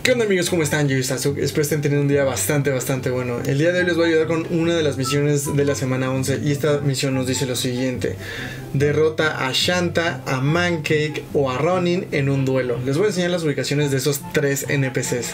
¿Qué onda amigos? ¿Cómo están? Yo soy Sasuke, espero estén teniendo un día bastante bueno. El día de hoy les voy a ayudar con una de las misiones de la semana 11 y esta misión nos dice lo siguiente: derrota a Shanta, a Mancake o a Ronin en un duelo. Les voy a enseñar las ubicaciones de esos tres NPCs.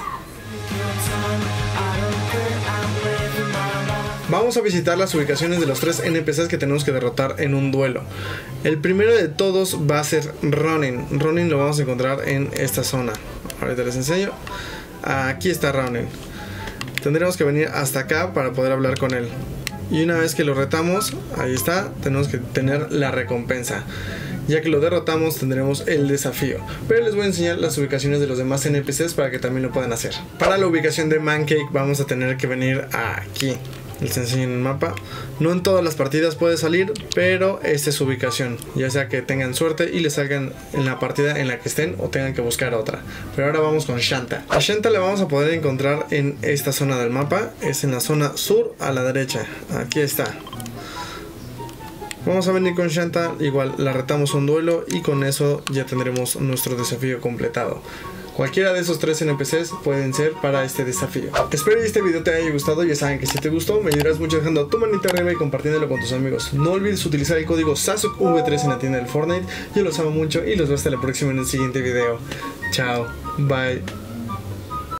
Vamos a visitar las ubicaciones de los tres NPCs que tenemos que derrotar en un duelo. El primero de todos va a ser Ronin. Ronin lo vamos a encontrar en esta zona. Ahorita les enseño. Aquí está Ronin. Tendremos que venir hasta acá para poder hablar con él. Y una vez que lo retamos, ahí está, tenemos que tener la recompensa. Ya que lo derrotamos tendremos el desafío. Pero les voy a enseñar las ubicaciones de los demás NPCs para que también lo puedan hacer. Para la ubicación de Mancake vamos a tener que venir aquí. Les enseño en el mapa. No en todas las partidas puede salir, pero esta es su ubicación. Ya sea que tengan suerte y les salgan en la partida en la que estén o tengan que buscar otra. Pero ahora vamos con Shanta. A Shanta la vamos a poder encontrar en esta zona del mapa. Es en la zona sur a la derecha. Aquí está. Vamos a venir con Shanta. Igual la retamos un duelo y con eso ya tendremos nuestro desafío completado. Cualquiera de esos tres NPCs pueden ser para este desafío. Espero que este video te haya gustado. Ya saben que si te gustó me ayudarás mucho dejando tu manita arriba y compartiéndolo con tus amigos. No olvides utilizar el código SASUKEV3 en la tienda del Fortnite. Yo los amo mucho y los veo hasta la próxima en el siguiente video. Chao, bye.